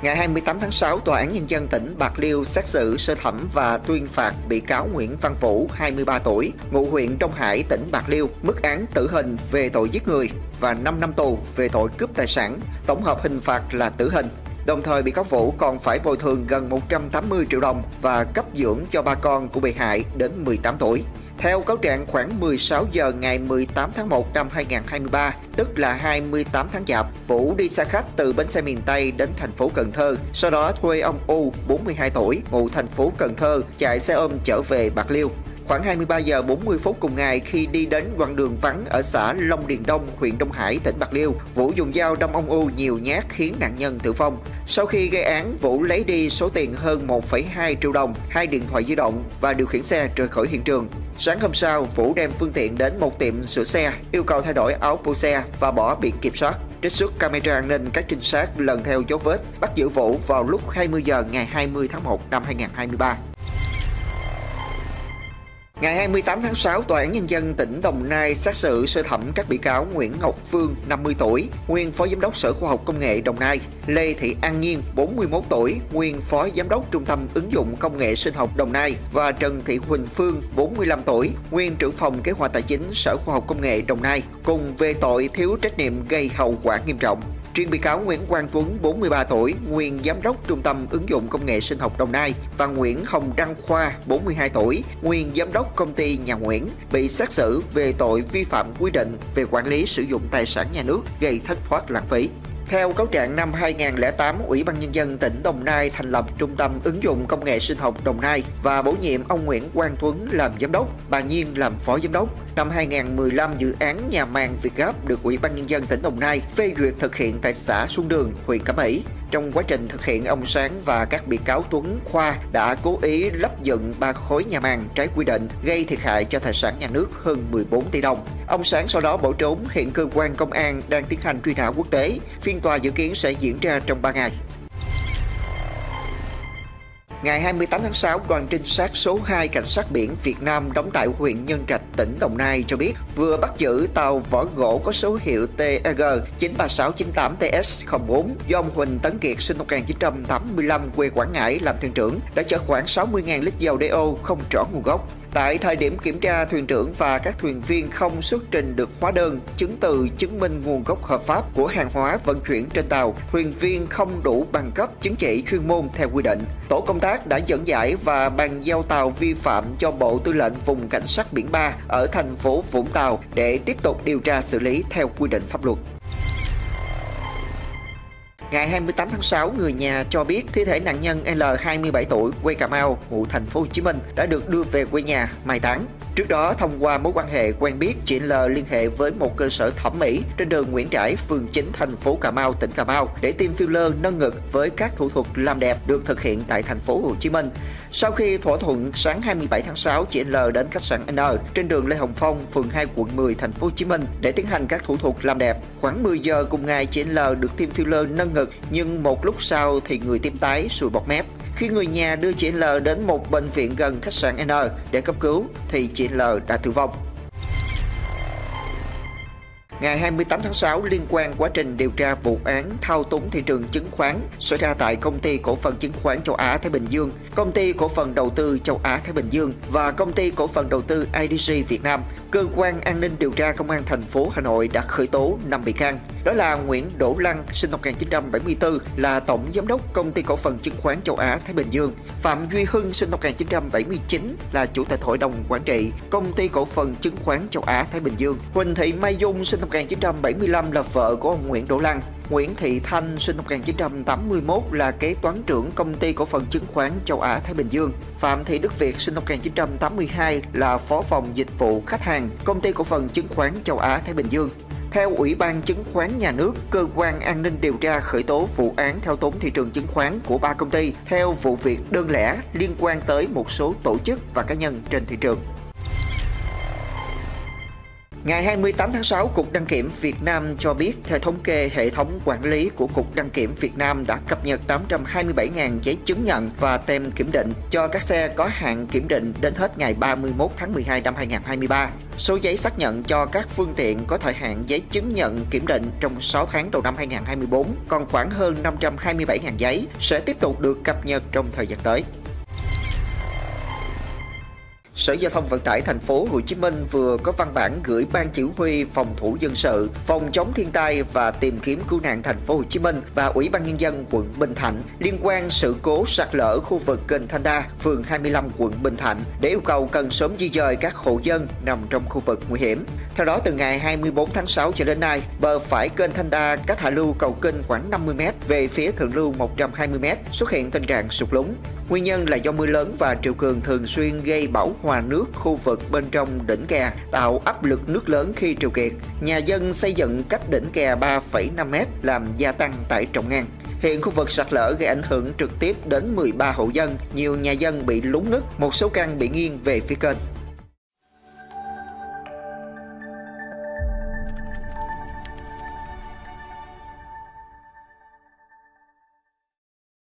Ngày 28 tháng 6, Tòa án Nhân dân tỉnh Bạc Liêu xét xử sơ thẩm và tuyên phạt bị cáo Nguyễn Văn Vũ, 23 tuổi, ngụ huyện Đông Hải, tỉnh Bạc Liêu, mức án tử hình về tội giết người và 5 năm tù về tội cướp tài sản, tổng hợp hình phạt là tử hình. Đồng thời, bị cáo Vũ còn phải bồi thường gần 180 triệu đồng và cấp dưỡng cho ba con của bị hại đến 18 tuổi. Theo cáo trạng, khoảng 16 giờ ngày 18 tháng 1 năm 2023, tức là 28 tháng Chạp, Vũ đi xe khách từ bến xe miền Tây đến thành phố Cần Thơ, sau đó thuê ông U, 42 tuổi, ngụ thành phố Cần Thơ, chạy xe ôm chở về Bạc Liêu. Khoảng 23 giờ 40 phút cùng ngày, khi đi đến đoạn đường vắng ở xã Long Điền Đông, huyện Đông Hải, tỉnh Bạc Liêu, Vũ dùng dao đâm ông U nhiều nhát khiến nạn nhân tử vong. Sau khi gây án, Vũ lấy đi số tiền hơn 1,2 triệu đồng, 2 điện thoại di động và điều khiển xe rời khỏi hiện trường. Sáng hôm sau, Vũ đem phương tiện đến một tiệm sửa xe, yêu cầu thay đổi áo pô xe và bỏ biển kiểm soát. Trích xuất camera an ninh, các trinh sát lần theo dấu vết, bắt giữ Vũ vào lúc 20 giờ ngày 20 tháng 1 năm 2023. Ngày 28 tháng 6, Tòa án Nhân dân tỉnh Đồng Nai xét xử sơ thẩm các bị cáo Nguyễn Ngọc Phương, 50 tuổi, nguyên Phó Giám đốc Sở Khoa học Công nghệ Đồng Nai, Lê Thị An Nhiên, 41 tuổi, nguyên Phó Giám đốc Trung tâm Ứng dụng Công nghệ Sinh học Đồng Nai và Trần Thị Huỳnh Phương, 45 tuổi, nguyên trưởng phòng Kế hoạch Tài chính Sở Khoa học Công nghệ Đồng Nai, cùng về tội thiếu trách nhiệm gây hậu quả nghiêm trọng. Riêng bị cáo Nguyễn Quang Tuấn, 43 tuổi, nguyên Giám đốc Trung tâm Ứng dụng Công nghệ Sinh học Đồng Nai và Nguyễn Hồng Đăng Khoa, 42 tuổi, nguyên Giám đốc Công ty Nhà Nguyễn, bị xét xử về tội vi phạm quy định về quản lý sử dụng tài sản nhà nước gây thất thoát lãng phí. Theo cáo trạng, năm 2008, Ủy ban Nhân dân tỉnh Đồng Nai thành lập Trung tâm Ứng dụng Công nghệ Sinh học Đồng Nai và bổ nhiệm ông Nguyễn Quang Tuấn làm giám đốc, bà Nhiên làm phó giám đốc. Năm 2015, dự án nhà màng Việt Gáp được Ủy ban Nhân dân tỉnh Đồng Nai phê duyệt thực hiện tại xã Xuân Đường, huyện Cẩm Mỹ. Trong quá trình thực hiện, ông Sáng và các bị cáo Tuấn, Khoa đã cố ý lắp dựng 3 khối nhà màng trái quy định, gây thiệt hại cho tài sản nhà nước hơn 14 tỷ đồng. Ông Sáng sau đó bỏ trốn, hiện cơ quan công an đang tiến hành truy nã quốc tế. Phiên tòa dự kiến sẽ diễn ra trong 3 ngày. Ngày 28 tháng 6, đoàn trinh sát số 2 Cảnh sát biển Việt Nam đóng tại huyện Nhân Trạch, tỉnh Đồng Nai cho biết vừa bắt giữ tàu vỏ gỗ có số hiệu TEG 93698TS04 do ông Huỳnh Tấn Kiệt sinh năm 1985 quê Quảng Ngãi làm thuyền trưởng, đã chở khoảng 60.000 lít dầu đeo không rõ nguồn gốc. Tại thời điểm kiểm tra, thuyền trưởng và các thuyền viên không xuất trình được hóa đơn, chứng từ chứng minh nguồn gốc hợp pháp của hàng hóa vận chuyển trên tàu. Thuyền viên không đủ bằng cấp chứng chỉ chuyên môn theo quy định. Tổ công tác đã dẫn giải và bàn giao tàu vi phạm cho Bộ Tư lệnh Vùng Cảnh sát biển 3 ở thành phố Vũng Tàu để tiếp tục điều tra xử lý theo quy định pháp luật. Ngày 28 tháng 6, người nhà cho biết thi thể nạn nhân L, 27 tuổi, quê Cà Mau, ngụ thành phố Hồ Chí Minh đã được đưa về quê nhà mai táng. Trước đó, thông qua mối quan hệ quen biết, chị L liên hệ với một cơ sở thẩm mỹ trên đường Nguyễn Trãi, phường 9, thành phố Cà Mau, tỉnh Cà Mau để tiêm filler nâng ngực với các thủ thuật làm đẹp được thực hiện tại thành phố Hồ Chí Minh. Sau khi thỏa thuận, sáng 27 tháng 6, chị L đến khách sạn N trên đường Lê Hồng Phong, phường 2, quận 10, thành phố Hồ Chí Minh để tiến hành các thủ thuật làm đẹp. Khoảng 10 giờ cùng ngày, chị L được tiêm filler nâng ngực, nhưng một lúc sau thì người tiêm tái, sùi bọt mép. Khi người nhà đưa chị L đến một bệnh viện gần khách sạn N để cấp cứu thì chị L đã tử vong. Ngày 28 tháng 6, liên quan quá trình điều tra vụ án thao túng thị trường chứng khoán xảy ra tại Công ty Cổ phần Chứng khoán Châu Á Thái Bình Dương, Công ty Cổ phần Đầu tư Châu Á Thái Bình Dương và Công ty Cổ phần Đầu tư IDC Việt Nam, Cơ quan An ninh điều tra Công an thành phố Hà Nội đã khởi tố 5 bị can. Đó là Nguyễn Đỗ Lăng, sinh năm 1974, là Tổng Giám đốc Công ty Cổ phần Chứng khoán Châu Á Thái Bình Dương; Phạm Duy Hưng, sinh năm 1979, là Chủ tịch Hội đồng Quản trị Công ty Cổ phần Chứng khoán Châu Á Thái Bình Dương; Huỳnh Thị Mai Dung, sinh năm 1975, là vợ của ông Nguyễn Đỗ Lăng; Nguyễn Thị Thanh, sinh năm 1981, là kế toán trưởng Công ty Cổ phần Chứng khoán Châu Á Thái Bình Dương; Phạm Thị Đức Việt, sinh năm 1982, là Phó phòng Dịch vụ Khách hàng Công ty Cổ phần Chứng khoán Châu Á Thái Bình Dương. Theo Ủy ban Chứng khoán Nhà nước, Cơ quan An ninh điều tra khởi tố vụ án thao túng thị trường chứng khoán của 3 công ty theo vụ việc đơn lẻ liên quan tới một số tổ chức và cá nhân trên thị trường. Ngày 28 tháng 6, Cục Đăng kiểm Việt Nam cho biết, theo thống kê, hệ thống quản lý của Cục Đăng kiểm Việt Nam đã cập nhật 827.000 giấy chứng nhận và tem kiểm định cho các xe có hạn kiểm định đến hết ngày 31 tháng 12 năm 2023. Số giấy xác nhận cho các phương tiện có thời hạn giấy chứng nhận kiểm định trong 6 tháng đầu năm 2024 còn khoảng hơn 527.000 giấy, sẽ tiếp tục được cập nhật trong thời gian tới. Sở Giao thông Vận tải Thành phố Hồ Chí Minh vừa có văn bản gửi Ban Chỉ huy Phòng thủ dân sự, Phòng chống thiên tai và tìm kiếm cứu nạn Thành phố Hồ Chí Minh và Ủy ban Nhân dân quận Bình Thạnh liên quan sự cố sạt lở khu vực kênh Thanh Đa, phường 25 quận Bình Thạnh để yêu cầu cần sớm di dời các hộ dân nằm trong khu vực nguy hiểm. Theo đó, từ ngày 24 tháng 6 cho đến nay, bờ phải kênh Thanh Đa cách hạ lưu cầu kênh khoảng 50 m về phía thượng lưu 120 m xuất hiện tình trạng sụt lún. Nguyên nhân là do mưa lớn và triều cường thường xuyên gây bão hòa nước khu vực bên trong đỉnh kè, tạo áp lực nước lớn khi triều kiệt. Nhà dân xây dựng cách đỉnh kè 3,5 m làm gia tăng tải trọng ngang. Hiện khu vực sạt lở gây ảnh hưởng trực tiếp đến 13 hộ dân, nhiều nhà dân bị lún nứt, một số căn bị nghiêng về phía kênh.